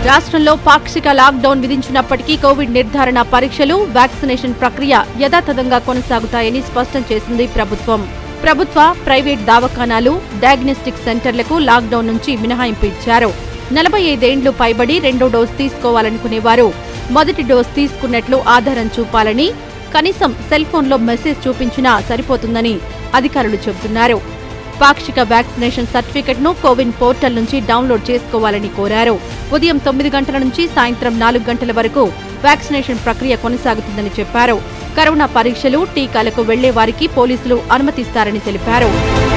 రాష్ట్రంలో పాక్షిక lockdown విధించినప్పటికీ Covid నిర్ధారణ పరీక్షలు, వ్యాక్సినేషన్ ప్రక్రియ యథాతథంగా కొనసాగుతాయని స్పష్టం చేసింది ప్రభుత్వం. ప్రభుత్వ, ప్రైవేట్ దవాఖానాలు, డయాగ్నోస్టిక్ సెంటర్లకు లాక్డౌన్ నుంచి మినహాయింపు ఇచ్చారు. 45 ఏళ్లు పైబడి రెండో డోస్ తీసుకోవాలనుకునేవారు మొదటి డోస్ తీసుకున్నట్లు ఆధారం చూపాలని, కనీసం సెల్ ఫోన్లో మెసేజ్ చూపించినా సరిపోతుందని అధికారులు చెబుతున్నారు. పాక్షిక వ్యాక్సినేషన్ సర్టిఫికెట్ను కోవిన్ పోర్టల్ నుంచి డౌన్లోడ్ చేసుకోవాలని కోరారు. ఉదయం 9 గంటల నుంచి సాయంత్రం 4 గంటల వరకు వ్యాక్సినేషన్ ప్రక్రియ కొనసాగుతుందని చెప్పారు. కరోనా పరీక్షలు, టీకాలకు వెళ్లే వారికి పోలీసులు అనుమతిస్తారని తెలిపారు.